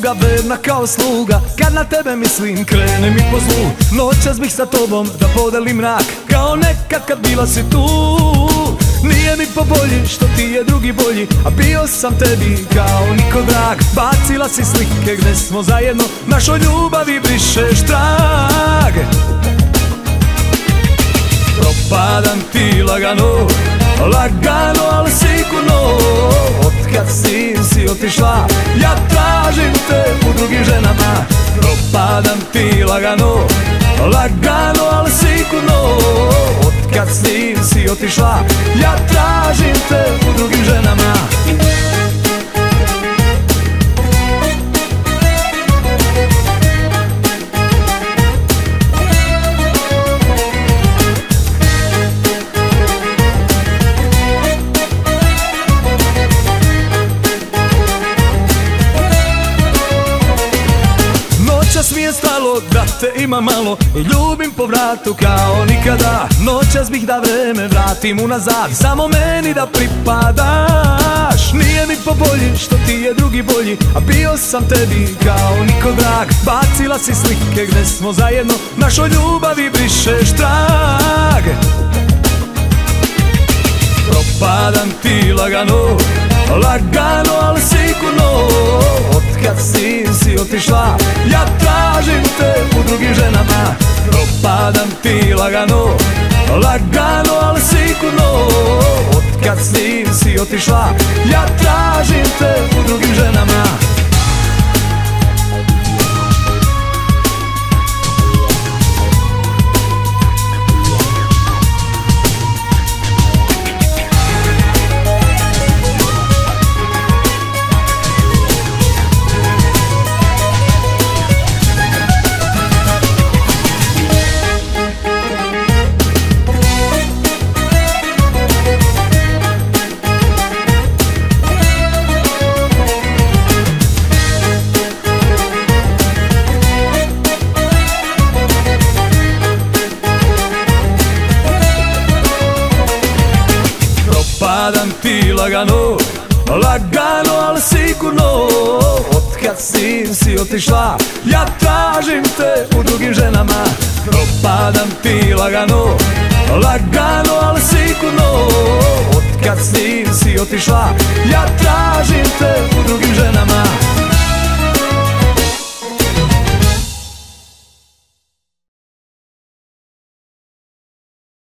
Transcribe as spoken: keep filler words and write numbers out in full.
tuga, verna kao sluga. Kad na tebe mislim, krene mi po zlu. Noćas bih sa tobom da podelim mrak, kao nekad kad bila si tu. Nije mi po bolji što ti je drugi bolji, a bio sam tebi kao niko drag. Bacila si slike gde smo zajedno, našoj ljubavi brišeš trag. Propadam ti lagano, lagano ali sigurno. Otkad sin si otišla, ja tražim te u drugim ženama. Propadam ti lagano, lagano ali sigurno. Otkad sin si otišla, ja tražim te u drugim ženama. Noćas mi je stalo da te ima malo i ljubim po vratu kao nikada. Noćas bih da vreme vratim unazad, samo meni da pripadaš. Nije mi po bolji što ti je drugi bolji, a bio sam tebi kao niko drag. Bacila si slike gde smo zajedno, našoj ljubavi brišeš trag. Propadam ti lagano, lagano ali sigurno. Otkad sin si otišla, ja tražim te u drugim ženama. Propadam ti lagano, lagano ali sigurno. Otkad sin si otišla, ja tražim te u drugim ženama. Propadam ti lagano, lagano ali sigurno. Otkad sin si otišla, ja tražim te u drugim ženama. Propadam ti lagano, lagano ali sigurno. Otkad sin si otišla, ja tražim te u drugim ženama.